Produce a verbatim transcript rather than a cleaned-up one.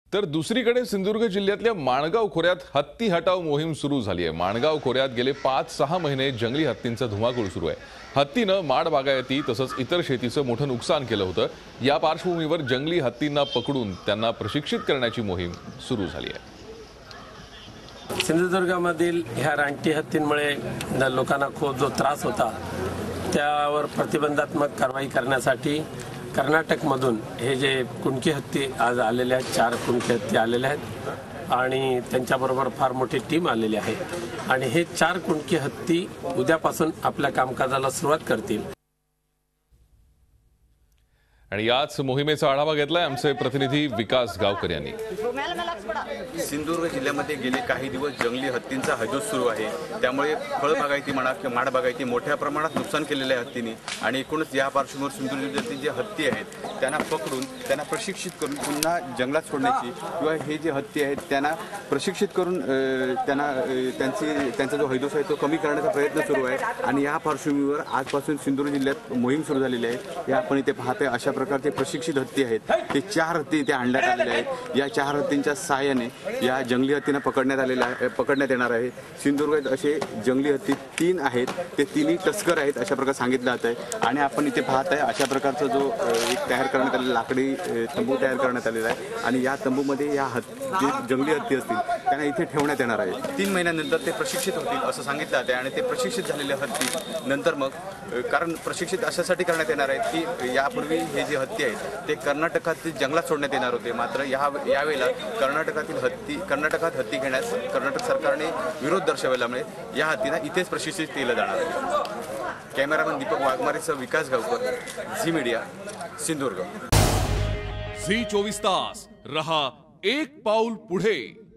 तर दुसरीकडे सिंधुदुर्ग जिल्ह्यातल्या माणगाव खोऱ्यात हत्ती हटाव मोहीम सुरू झाली आहे। माणगाव खोऱ्यात गेले पाच सहा महिने जंगली हत्तींचा धुमाकूळ सुरू आहे। हत्तीनं माड बागायती तसंच इतर शेतीचं मोठं नुकसान केलं होतं। या पार्श्वभूमीवर जंगली हत्तींना पकडून त्यांना प्रशिक्षित करण्याची मोहीम सुरू झाली आहे। सिंधुदुर्गामधील ह्या रानटी हत्तींमुळे लोकांना खूप जो त्रास होता त्यावर प्रतिबंधात्मक कारवाई करण्यासाठी कर्नाटकमधून हे जे कुणकी हत्ती आज आलेले आहेत, चार कुणकी हत्ती आलेले आहेत आणि त्यांच्याबरोबर फार मोठी टीम आलेली आहे आणि हे चार कुणकी हत्ती उद्यापासून आपल्या कामकाजाला सुरुवात करतील। आणि याच मोहिमेचा आढावा घेतलाय आमचे प्रतिनिधी विकास गावकर यांनी। सिंधुदुर्ग जिल्ह्यामध्ये गेले काही दिवस जंगली हत्तींचा हजूम सुरू आहे। त्यामुळे फळबागायती म्हणा किंवा माड बागायती मोठ्या प्रमाणात नुकसान केलेले आहे हत्तींनी आणि एकूणच या पार्श्वभूमीवर सिंधुदुर्ग जिल्ह्यातील जे हत्ती आहेत त्यांना पकडून त्यांना प्रशिक्षित करून पुन्हा जंगलात सोडण्याची किंवा हे जे हत्ती आहेत त्यांना प्रशिक्षित करून त्यांना त्यांची त्यांचा जो हैदोस आहे तो कमी करण्याचा प्रयत्न सुरू आहे। आणि या पार्श्वभूमीवर आजपासून सिंधुदुर्ग जिल्ह्यात मोहीम सुरू झालेली आहे। हे आपण इथे पाहतोय अशा प्रकारचे प्रशिक्षित हत्ती आहेत, ते चार हत्ती इथे आणण्यात आलेले आहेत। या चार हत्तींच्या सहाय्याने या जंगली हत्तींना पकडण्यात आलेला आहे पकडण्यात येणार आहे। सिंधुदुर्गात असे जंगली हत्ती तीन आहेत, ते तिन्ही तस्कर आहेत अशा प्रकारे सांगितलं जात आहे। आणि आपण इथे पाहत आहे अशा प्रकारचा जो एक तयार करण्यात आलेला लाकडी तंबू तयार करण्यात आलेला आहे आणि या तंबूमध्ये या हत्ती जे जंगली हत्ती असतील त्यांना इथे ठेवण्यात येणार आहे। तीन महिन्यानंतर ते प्रशिक्षित होतील असं सांगितलं जात आहे आणि ते प्रशिक्षित झालेले हत्ती नंतर मग कारण प्रशिक्षित अशासाठी करण्यात येणार आहेत की यापूर्वी हे जे हत्ती आहेत ते कर्नाटकातील जंगलात सोडण्यात येणार होते, मात्र या यावेळेला कर्नाटकातील हत्ती कर्नाटकात हत्ती घेण्यास कर्नाटक सरकारने विरोध दर्शवल्यामुळे या हत्तींना इथेच प्रशिक्षित केलं जाणार आहे। कॅमेरामन दीपक वाघमारेसह Vikas Gaonkar, Zee media, Sindhudurg. Zee चोवीस तास रहा एक पाऊल पुढे।